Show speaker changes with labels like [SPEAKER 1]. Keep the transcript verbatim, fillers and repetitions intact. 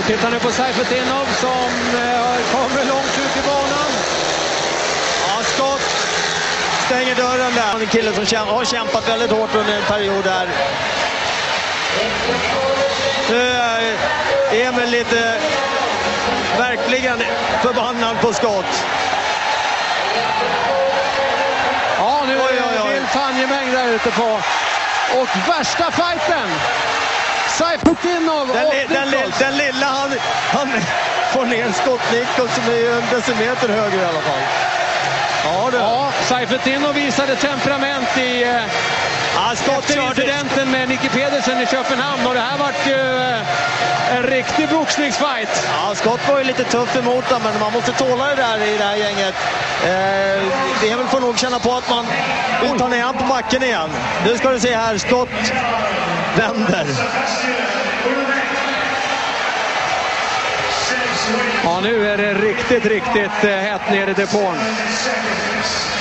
[SPEAKER 1] Tittar nu på Seifertinov som eh, kommer långt ut i banan.
[SPEAKER 2] Ja, Scott stänger dörren där. En kille som käm- har kämpat väldigt hårt under en period där. Nu är Emil lite verkligen förbannad på Scott.
[SPEAKER 1] Ja, nu är det vild fangemängd där ute på. Och värsta fighten. Seifertinov
[SPEAKER 2] Den,
[SPEAKER 1] och
[SPEAKER 2] li- den, li- den lilla han, han får ner Scott Nichols som är ju en decimeter högre i alla fall. Ja, det.
[SPEAKER 1] Ja, Seifertinov visade temperament i eh,
[SPEAKER 2] Ja, Scott
[SPEAKER 1] efter
[SPEAKER 2] körde.
[SPEAKER 1] incidenten med Nicky Pedersen i Köpenhamn. Och det här vart ju eh, en riktig boxningsfight.
[SPEAKER 2] Ja, Scott var ju lite tuff emot dem, men man måste tåla det där i det här gänget. Eh, Emil får nog känna på att man vill ta ner han på backen igen. Nu ska du se här, Scott vänder.
[SPEAKER 1] Ja, nu är det riktigt, riktigt eh, hett nere i depån.